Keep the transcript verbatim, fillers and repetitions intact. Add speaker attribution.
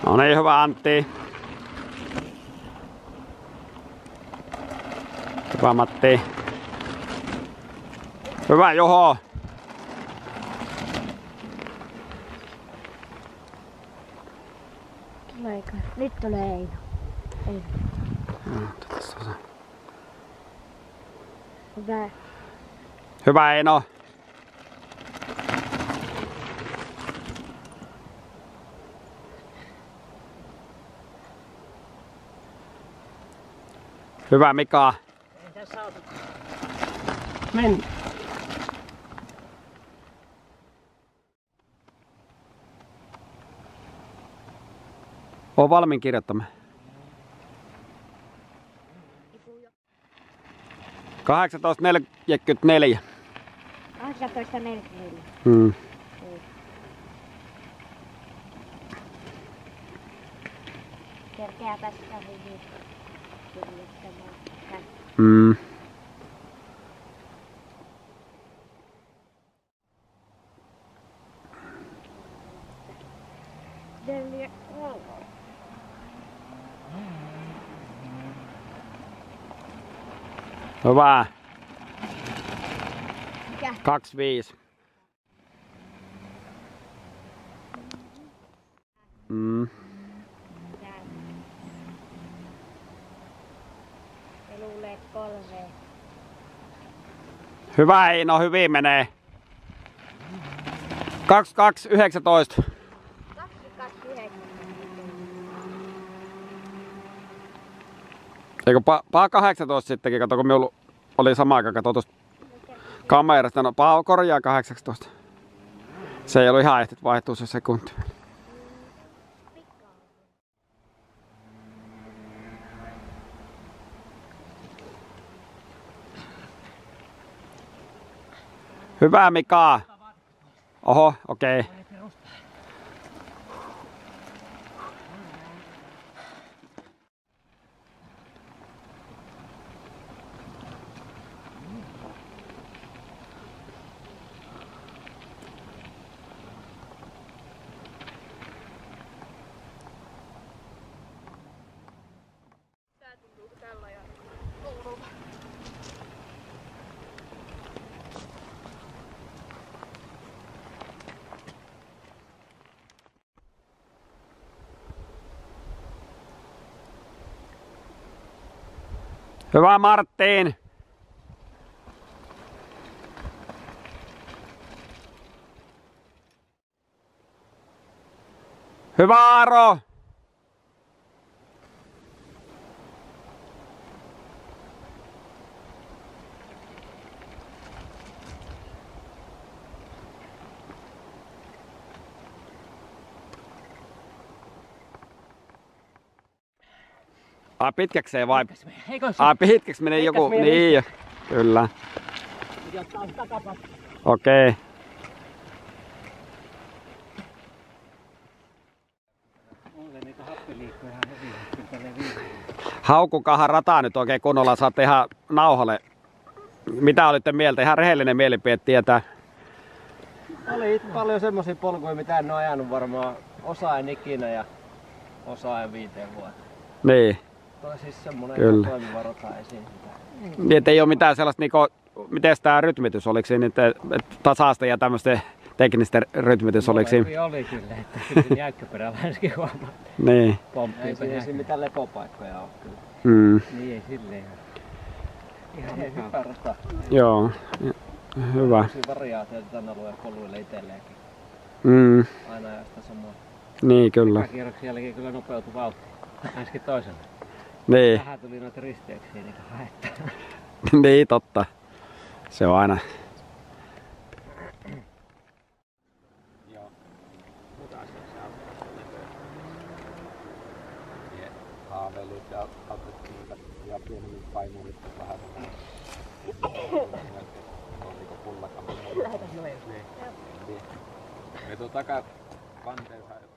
Speaker 1: No niin, hyvä Antti. Hyvä Matti. Hyvä Juho.
Speaker 2: Tuleeko? Nyt tulee Eino. Eino. Hyvä.
Speaker 1: Hyvä Eino. Hyvä Mika.
Speaker 3: Ei tässä auto. Men.
Speaker 1: Oon valmiin kirjoittamaan. kahdeksantoista neljäkymmentäneljä.
Speaker 2: kahdeksantoista neljäkymmentäneljä.
Speaker 1: Hmm.
Speaker 2: Kerkeä tästä hyvin kirjoittamaan.
Speaker 1: Hmm.
Speaker 2: Neljä, kolme.
Speaker 1: Hyvä.
Speaker 2: Mikä?
Speaker 1: kaksikymmentäviisi. Mm.
Speaker 2: Mitä? Ja luulee kolme.
Speaker 1: Hyvä Eino, hyvin menee. kaksikymmentäkaksi yhdeksäntoista.
Speaker 2: kaksikymmentäkaksi yhdeksän.
Speaker 1: Eikö pa, pa kahdeksantoista sittenkin, kato kun minulla oli sama aika, kato tuosta kamerasta, no pa korjaa kahdeksantoista. Se ei ollut ihan ehtit vaihtua se sekunti. Hyvä Mika. Oho, okei. Okay. Hyvä Martin. Hyvä Aaro. Ai pitkäkseen vai? Ai pitkäksi menee joku, niin kyllä. Okei. Okay. Haukukahan rataa nyt oikein kunnolla, saa tehdä nauhalle. Mitä olitte mieltä? Ihan rehellinen mielipide tietää.
Speaker 3: Oli paljon semmosia polkuja, mitä en oo ajanut varmaan osaan ikinä ja osaan viiteen vuotta.
Speaker 1: Niin.
Speaker 3: Toi siis semmonen toimiva rata esiin.
Speaker 1: Niin, et ei oo mitään sellaista niinku, miten tää rytmitys, oliko siinä nyt tasaista ja tämmöistä teknistä rytmitys, oliko siinä?
Speaker 3: Oli kyllä, että kyllä jäykkäperäläiskin huomaa.
Speaker 1: Niin.
Speaker 3: Ei siinä mitään lepopaikkoja oo kyllä.
Speaker 1: Mm.
Speaker 3: Niin ei silleen. Ihan hyvä rata.
Speaker 1: Joo, hyvä.
Speaker 3: Tosi variaatioita tän alueen poluille itselleenkin.
Speaker 1: Mm.
Speaker 3: Aina ajaa sitä samaa.
Speaker 1: Niin kyllä.
Speaker 3: Eka kierroksen jälkeen kyllä nopeutui vauhti. Ainakin toisella.
Speaker 1: Niin.
Speaker 3: Vähän tuli noita risteyksiä niitä haettaa.
Speaker 1: Niin totta. Se on aina.
Speaker 4: Joo. Muuta asiassa haavelut ja katsettiin ja pienemmät painurit vähän oliko pullakammin.
Speaker 3: Lähetäs noin.
Speaker 4: Niin. Me tuon takaa vanteensa